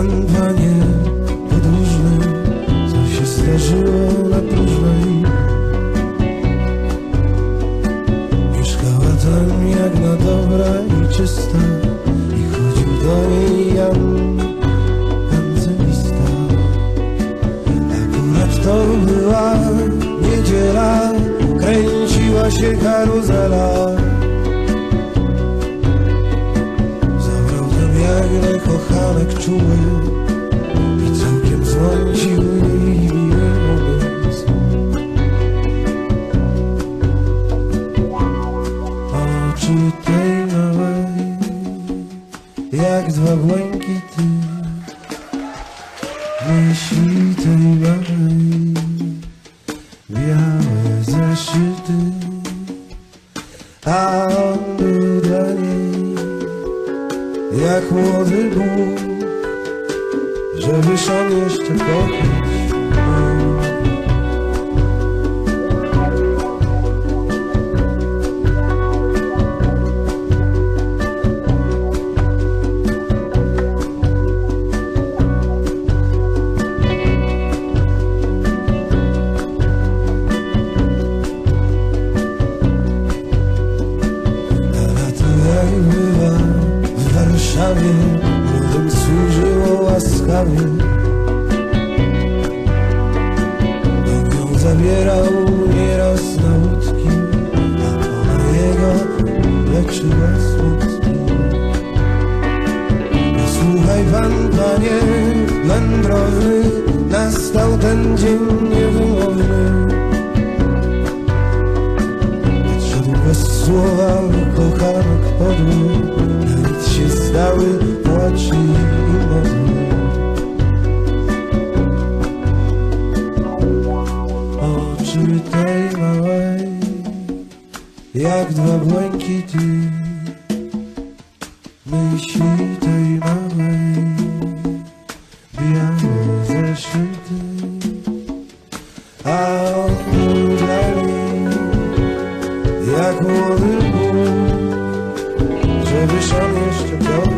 pan, panie podróżny, co się zdarzyło na próżnej? Mieszkała tam jak na dobra i czysta, i chodził do niej Jan, ewangelista. Akurat to była niedziela, kręciła się karuzela. Zabrał tam jagle kochanek czuły i całkiem zmącił jej miły umysł. Oczy tej małej, jak dwa błękity, myśli tej małej, białe zeszyty, a on był dla niej jak młody Bóg, żebyś on jeszcze kochać. Młodym służyło łaskawie, on ją zabierał nieraz na łódki, a ona jego leczyła smutki. Posłuchaj pan, panie wędrowny, nastał ten dzień niewymowny. Odszedł bez słowa kochanek podły, się zdały płaczy i modły. Oczy tej małej, jak dwa błękity, myśli tej małej, białe zeszyty, a on był dla niej jak młody Bóg, żebyś on jeszcze kochał.